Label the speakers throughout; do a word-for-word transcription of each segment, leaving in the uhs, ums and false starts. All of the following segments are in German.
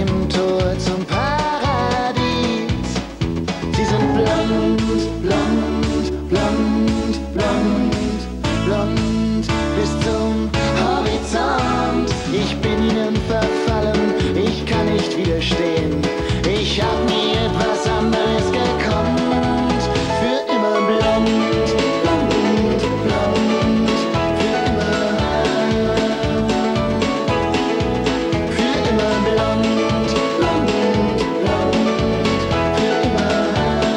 Speaker 1: dem Tor zum Paradies. Sie sind blond, blond, blond, blond, blond bis zum Horizont. Ich bin ihnen verfallen, ich kann nicht widerstehen. Ich hab nie etwas anderes gekonnt. Für immer blond, blond, blond, für immer. Für immer blond, blond, blond, für immer.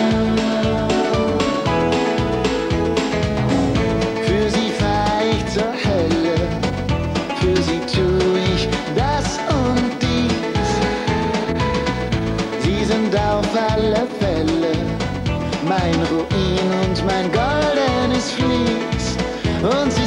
Speaker 1: Für sie fahr ich zur Hölle, für sie tu ich das und dies. Sie sind auf alle Fälle mein Ruin und mein goldenes Vlies. Und sie